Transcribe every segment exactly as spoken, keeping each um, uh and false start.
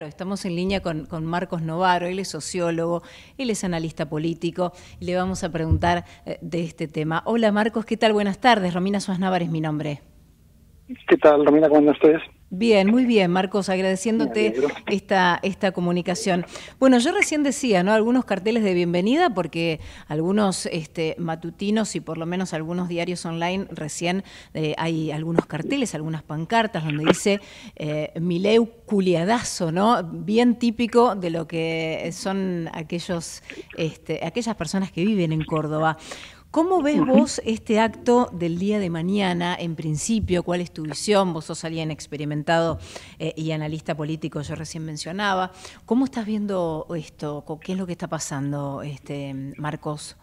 Estamos en línea con, con Marcos Novaro, él es sociólogo, él es analista político y le vamos a preguntar eh, de este tema. Hola Marcos, ¿qué tal? Buenas tardes, Romina Suárez Navarro es mi nombre. ¿Qué tal, Romina? ¿Cómo andan ustedes? Bien, muy bien, Marcos, agradeciéndote esta, esta comunicación. Bueno, yo recién decía, ¿no? Algunos carteles de bienvenida, porque algunos este, matutinos y por lo menos algunos diarios online recién eh, hay algunos carteles, algunas pancartas donde dice eh, Milei culiadazo, ¿no? Bien típico de lo que son aquellos, este, aquellas personas que viven en Córdoba. ¿Cómo ves vos este acto del día de mañana, en principio? ¿Cuál es tu visión? Vos sos alguien experimentado eh, y analista político, yo recién mencionaba. ¿Cómo estás viendo esto? ¿Qué es lo que está pasando, este, Marcos?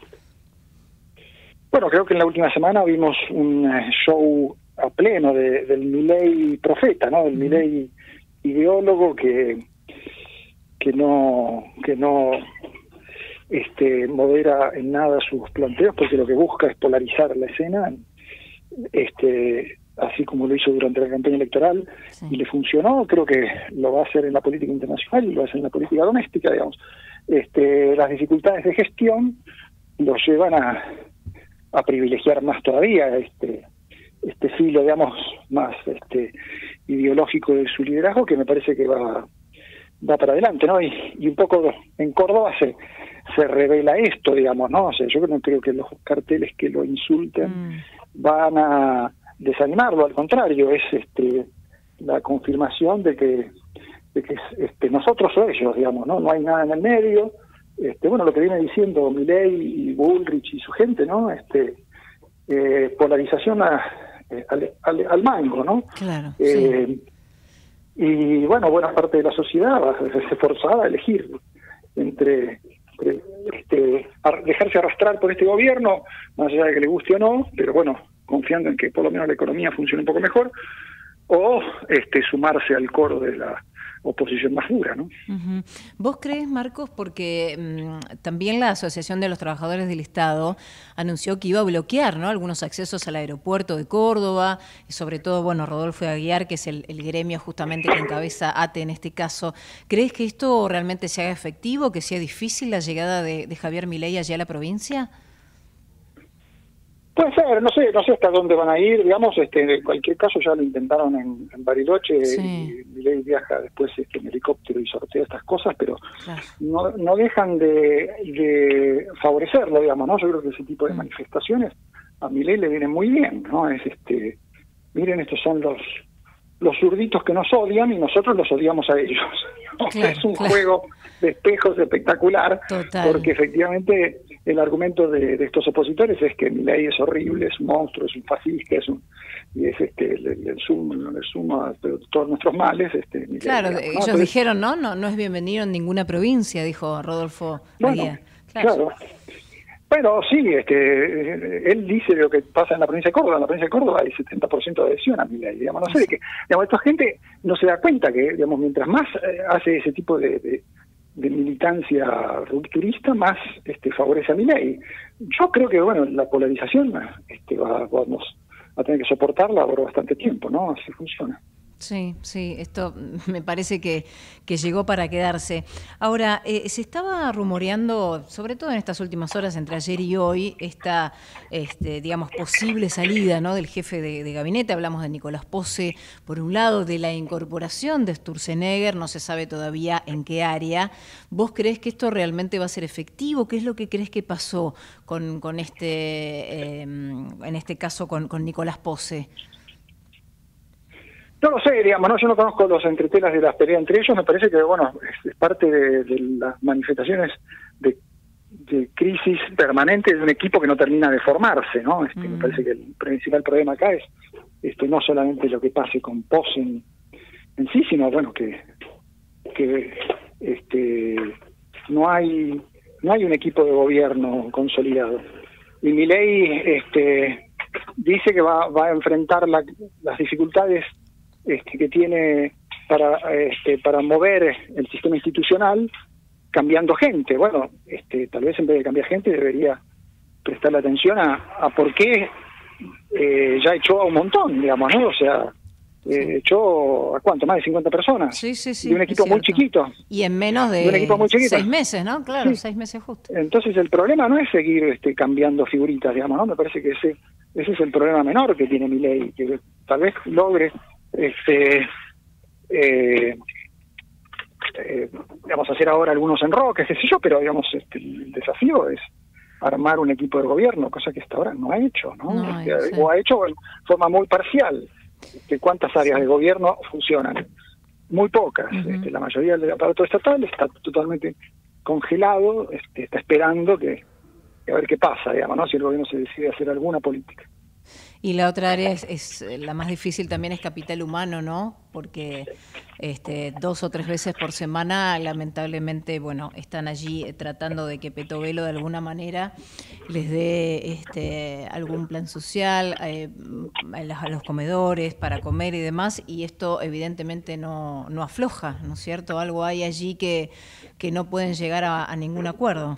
Bueno, creo que en la última semana vimos un show a pleno de, del Milei profeta, ¿no? Del Milei ideólogo que, que no... que no Este, modera en nada sus planteos, porque lo que busca es polarizar la escena, este, así como lo hizo durante la campaña electoral, sí. Y le funcionó. Creo que lo va a hacer en la política internacional y lo va a hacer en la política doméstica, digamos. Este, las dificultades de gestión los llevan a, a privilegiar más todavía este, este filo, digamos, más este, ideológico de su liderazgo, que me parece que va, va para adelante, ¿no? Y, y un poco en Córdoba se se revela esto, digamos, ¿no? O sea, yo no creo que los carteles que lo insulten mm. van a desanimarlo, al contrario, es este la confirmación de que de que este nosotros o ellos, digamos, ¿no? No hay nada en el medio. Este, bueno, lo que viene diciendo Milei y Bullrich y su gente, ¿no? Este eh, polarización a, eh, al, al, al mango, ¿no? Claro. Eh, sí. Y bueno, buena parte de la sociedad va a verse forzada a elegir entre Este, dejarse arrastrar por este gobierno, más allá de que le guste o no, pero bueno, confiando en que por lo menos la economía funcione un poco mejor, o este, sumarse al coro de la oposición más dura, ¿no? Uh-huh. ¿Vos crees, Marcos, porque mmm, también la Asociación de los Trabajadores del Estado anunció que iba a bloquear, ¿no?, algunos accesos al aeropuerto de Córdoba, y sobre todo, bueno, Rodolfo Aguiar, que es el, el gremio justamente que encabeza A T E en este caso? ¿Crees que esto realmente se haga efectivo, que sea difícil la llegada de, de Javier Milei allá a la provincia? Puede ser, no sé, no sé hasta dónde van a ir, digamos, este, en cualquier caso ya lo intentaron en, en Bariloche, sí. Y Milei viaja después este, en helicóptero y sortea estas cosas, pero claro. no, no dejan de, de favorecerlo, digamos, ¿no? Yo creo que ese tipo de mm. manifestaciones a Milei le vienen muy bien, ¿no? Es este, miren, estos son los los zurditos que nos odian y nosotros los odiamos a ellos, ¿no? Claro, es un claro. juego de espejos espectacular. Total. Porque efectivamente el argumento de, de estos opositores es que Milei es horrible, es un monstruo, es un fascista, es un, y es este el, el, el sumo, el sumo de todos nuestros males. Este, Milei, claro, digamos, ¿no? ellos Entonces, dijeron, ¿no? ¿no? No es bienvenido en ninguna provincia, dijo Rodolfo Aguiar. Bueno, claro. claro. Bueno, sí, este, él dice lo que pasa en la provincia de Córdoba. En la provincia de Córdoba hay setenta por ciento de adhesión a Milei, digamos, no sé de qué. Digamos, esta gente no se da cuenta que, digamos, mientras más eh, hace ese tipo de, de, de militancia rupturista, más este, favorece a Milei. Yo creo que, bueno, la polarización este, va, vamos a tener que soportarla por bastante tiempo, ¿no? Así funciona. Sí, sí, esto me parece que, que llegó para quedarse. Ahora, eh, se estaba rumoreando, sobre todo en estas últimas horas, entre ayer y hoy, esta, este, digamos, posible salida, ¿no?, del jefe de, de gabinete. Hablamos de Nicolás Posse, por un lado, de la incorporación de Sturzenegger, no se sabe todavía en qué área. ¿Vos creés que esto realmente va a ser efectivo? ¿Qué es lo que creés que pasó con, con este, eh, en este caso, con, con Nicolás Posse? No lo sé, digamos, no, yo no conozco los entretelas de las peleas entre ellos. Me parece que, bueno, es, es parte de, de las manifestaciones de, de crisis permanente de un equipo que no termina de formarse, ¿no? Este, mm. Me parece que el principal problema acá es este, no solamente lo que pase con Posse en, en sí, sino, bueno, que, que este, no hay no hay un equipo de gobierno consolidado. Y Milei este, dice que va, va a enfrentar la, las dificultades Este, que tiene para este, para mover el sistema institucional cambiando gente. Bueno, este, tal vez en vez de cambiar gente debería prestarle atención a, a por qué eh, ya echó a un montón, digamos, ¿no? O sea, Eh, sí. Echó, ¿a cuánto? Más de cincuenta personas. Sí, sí, sí. De un equipo muy chiquito. Y en menos de, de un equipo muy chiquito. seis meses, ¿no? Claro, sí. seis meses justo. Entonces el problema no es seguir este, cambiando figuritas, digamos, ¿no? Me parece que ese, ese es el problema menor que tiene Milei, que tal vez logre este eh, eh, digamos, hacer ahora algunos enroques, qué sé yo, pero digamos, este, el desafío es armar un equipo de gobierno, cosa que hasta ahora no ha hecho, ¿no? no este, sí. O ha hecho de forma muy parcial. Este, ¿Cuántas áreas sí. de gobierno funcionan? Muy pocas. Uh-huh. este, la mayoría del aparato estatal está totalmente congelado, este, está esperando que, que a ver qué pasa, digamos, ¿no? Si el gobierno se decide hacer alguna política. Y la otra área es, es la más difícil también es capital humano, ¿no? Porque este, dos o tres veces por semana, lamentablemente, bueno, están allí tratando de que Petovelo de alguna manera les dé este, algún plan social eh, a los comedores para comer y demás, y esto evidentemente no, no afloja, ¿no es cierto? Algo hay allí que, que no pueden llegar a, a ningún acuerdo.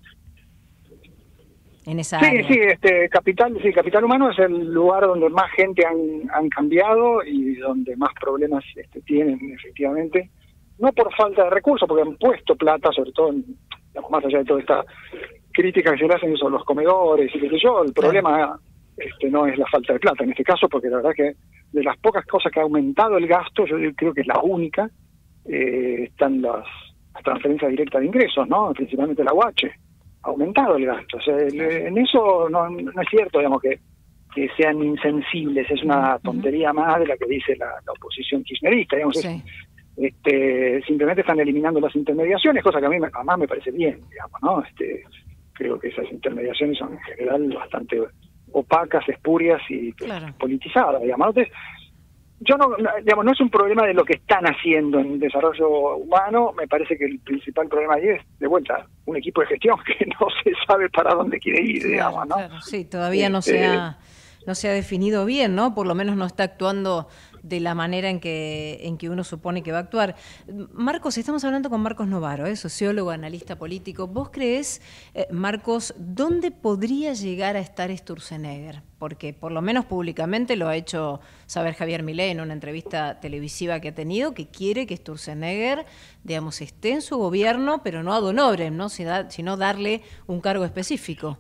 En esa sí, área. sí, este capital, sí, capital humano es el lugar donde más gente han, han cambiado y donde más problemas este, tienen efectivamente, no por falta de recursos, porque han puesto plata, sobre todo, en, digamos, más allá de toda esta crítica que se le hacen sobre los comedores y qué sé yo, el claro. problema este, no es la falta de plata en este caso, porque la verdad que de las pocas cosas que ha aumentado el gasto, yo creo que es la única, eh, están las, las transferencias directas de ingresos, ¿no? Principalmente la U H. Aumentado el gasto. O sea, en eso no, no es cierto, digamos, que, que sean insensibles, es una tontería uh-huh. más de la que dice la, la oposición kirchnerista, digamos, sí. es, este, simplemente están eliminando las intermediaciones, cosa que a mí además me parece bien, digamos, ¿no? Este, creo que esas intermediaciones son en general bastante opacas, espurias y claro. politizadas, digamos. Entonces, yo no, digamos, no es un problema de lo que están haciendo en desarrollo humano, me parece que el principal problema ahí es, de vuelta, un equipo de gestión que no se sabe para dónde quiere ir, claro, digamos, ¿no? Claro, sí, todavía no, este, se ha, no se ha definido bien, ¿no? Por lo menos no está actuando de la manera en que, en que uno supone que va a actuar. Marcos, estamos hablando con Marcos Novaro, ¿eh? Sociólogo, analista político. ¿Vos creés, eh, Marcos, dónde podría llegar a estar Sturzenegger? Porque por lo menos públicamente lo ha hecho saber Javier Milei en una entrevista televisiva que ha tenido, que quiere que Sturzenegger, digamos, esté en su gobierno, pero no ad honorem, ¿no? Sino darle un cargo específico.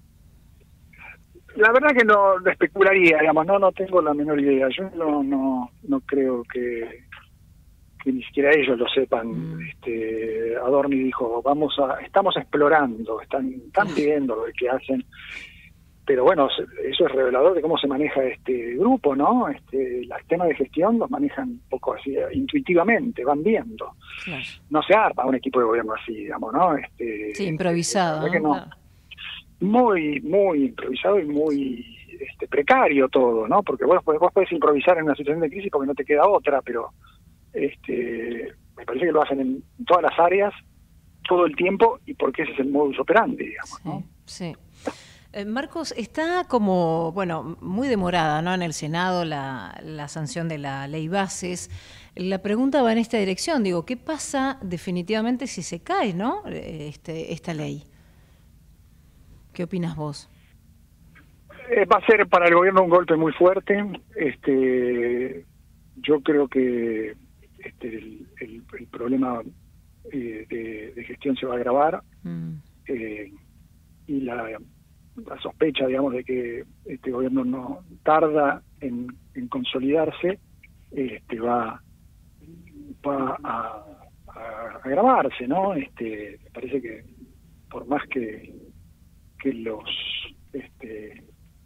La verdad que no especularía, digamos, no no tengo la menor idea. Yo no no no creo que, que ni siquiera ellos lo sepan. Mm. Este, Adorni dijo, vamos a, estamos explorando, están, están viendo lo que hacen. Pero bueno, eso es revelador de cómo se maneja este grupo, ¿no? Este, los temas de gestión los manejan un poco así, intuitivamente, van viendo. Claro. No se arma un equipo de gobierno así, digamos, ¿no? Este, sí, improvisado. ¿no? ¿no? Claro. Muy, muy improvisado y muy este, precario todo, ¿no? Porque vos, vos podés improvisar en una situación de crisis porque no te queda otra, pero este me parece que lo hacen en todas las áreas, todo el tiempo, y porque ese es el modus operandi, digamos, sí, ¿no? Sí. Eh, Marcos, está como, bueno, muy demorada, ¿no? En el Senado la, la sanción de la ley bases. La pregunta va en esta dirección, digo, ¿qué pasa definitivamente si se cae, ¿no? Este, esta ley. ¿Qué opinas vos? Eh, va a ser para el gobierno un golpe muy fuerte. Este, yo creo que este, el, el, el problema eh, de, de gestión se va a agravar mm. eh, y la, la sospecha, digamos, de que este gobierno no tarda en, en consolidarse, este, va, va a, a agravarse, ¿no? Este, me parece que por más que que los este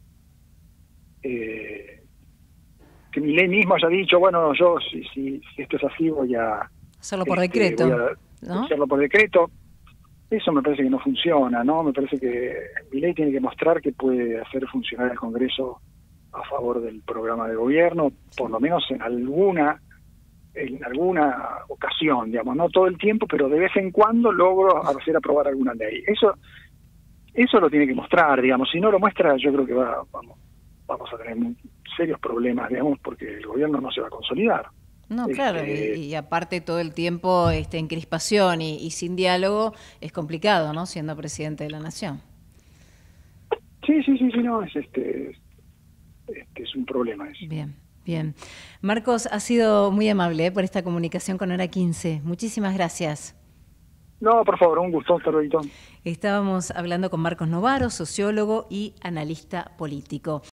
eh, que Milei mismo haya dicho, bueno, yo si, si, si esto es así voy a hacerlo por este, decreto, voy a ¿no? hacerlo por decreto. Eso me parece que no funciona, ¿no? Me parece que Milei tiene que mostrar que puede hacer funcionar el Congreso a favor del programa de gobierno, por lo menos en alguna en alguna ocasión, digamos, no todo el tiempo, pero de vez en cuando logro hacer aprobar alguna ley. Eso Eso lo tiene que mostrar, digamos. Si no lo muestra, yo creo que va, vamos, vamos a tener muy serios problemas, digamos, porque el gobierno no se va a consolidar. No, claro, este, y, y aparte todo el tiempo este, en crispación y, y sin diálogo es complicado, ¿no? Siendo presidente de la nación. Sí, sí, sí, sí, no, es este, este es un problema eso. Bien. Bien. Marcos, ha sido muy amable ¿eh? por esta comunicación con Hora quince. Muchísimas gracias. No, por favor, un gusto, hasta luego. Estábamos hablando con Marcos Novaro, sociólogo y analista político.